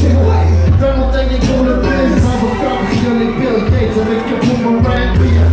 Dans mon tank pour le buzz, avocat, dans les Bill Gates avec un boomerang.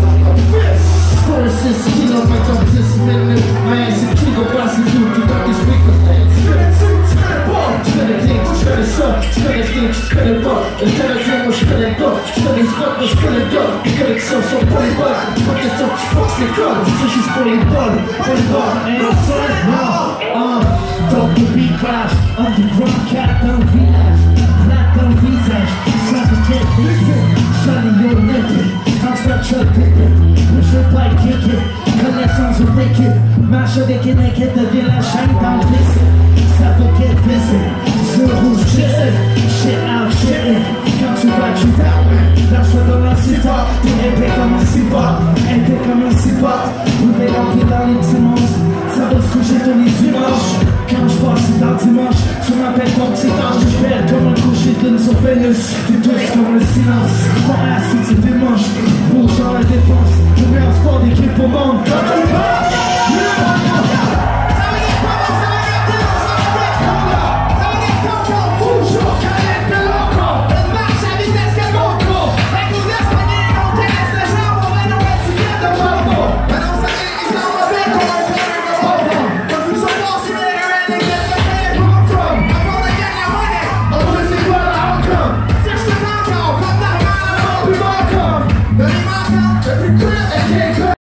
For 6 kilometers of this minute, my ass is king of glass and you got these speaker things. Spin it king, spin it up, spin it king, spin it up. And tell it king, spin it up, spin it up, spin it up. Get it so pull it back, put this up, fuck the gun. So she's pulling ball, and I'm sorry, Top de beat crash, underground cat dans le village. Flat dans le visage, ça te quitte, sunny your naked, I'm such a ticket. Push it by kick it, connaissance au wicked. Marche avec une inquiète devient la chaîne dans le piscine. Ça peut get busy, sur rouge shit out, shit in. Quand tu vas, tu down. Lâche-toi dans la cita, t'es épais comme un cipa, épais comme un cipa. Brûler l'empire dans les dimanches, ça va se coucher dans les dimanches. Quand je passe dans le dimanche, tu m'appelles ton petit ange. Je belle comme un coucher d'une sur Vénus. T'es douce comme le silence, ton ass c'est des manches. Rouge dans la défense, le meilleur sport d'équipe au monde.